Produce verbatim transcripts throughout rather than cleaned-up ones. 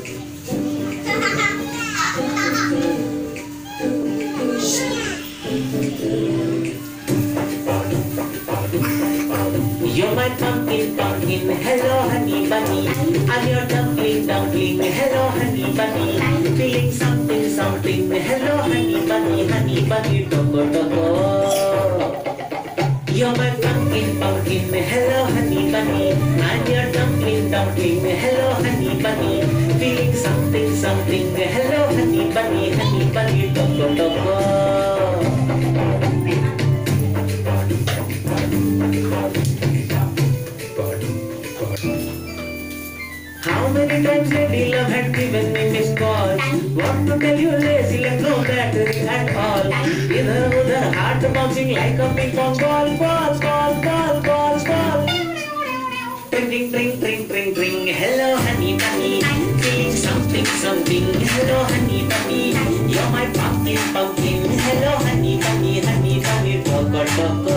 You're my pumpkin, pumpkin, hello honey bunny. I'm your dumpling, dumpling, hello honey bunny. Feeling something, something, hello honey bunny, honey bunny, toko toko. You're my pumpkin, pumpkin, hello honey bunny. I'm your dumpling, dumpling, hello honey bunny. Feeling something, something, hello honey bunny, honey bunny, toko toko. How many times lady love had given me missed calls? Want to tell you lazy left no battery at all. Idhar udhar heart bouncing like a ping pong ball, ball, ball, ball, ball, ball. Tring, tring, tring, tring, tring, tring. Hello honey bunny, feeling something, something. Hello honey bunny, you're my pumpkin, pumpkin. Hello honey bunny, honey bunny, toko toko.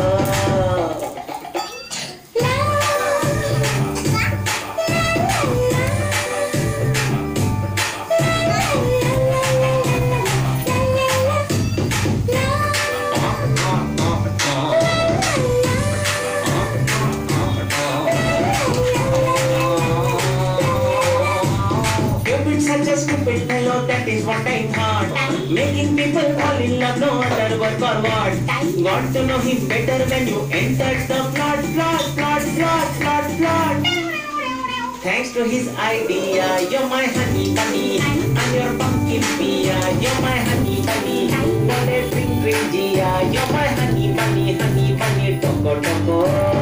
Such a stupid fellow, that is what I thought. Making people fall in love, no other word for what. Got to know him better when you entered the plot, plot, plot, plot, plot, plot. Thanks to his idea, you're my honey bunny. I'm your pumpkin pia, you're my honey bunny. What a drink, drink, gia, you're my honey bunny, honey bunny, toko toko.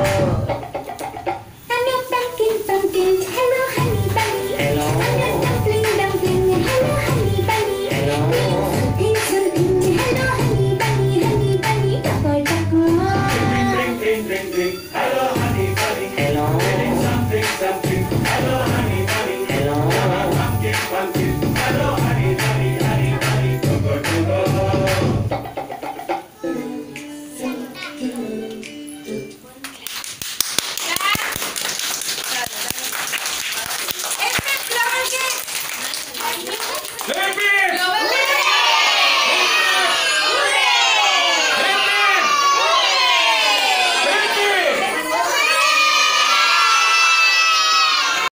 I'm your pumpkin, pumpkin, hello honey bunny. Hello. Drink, drink, drink, drink.